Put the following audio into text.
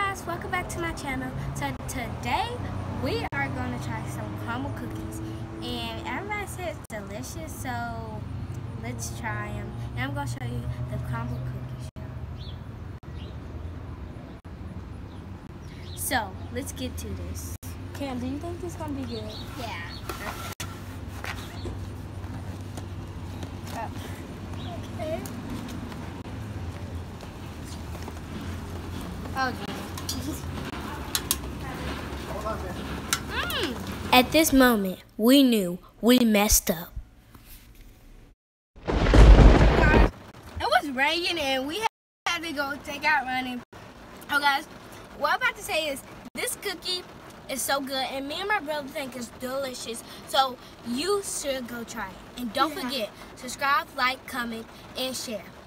guys, welcome back to my channel. So today we are going to try some crumble cookies, and everybody said it's delicious, so let's try them. And I'm going to show you the crumble cookies. So let's get to this. Cam, do you think this is going to be good? Yeah. Okay. Oh, At this moment, we knew we messed up. It was raining and we had to go take out running. Oh guys, what I'm about to say is this cookie is so good and me and my brother think it's delicious. So you should go try it. And don't forget, subscribe, like, comment, and share.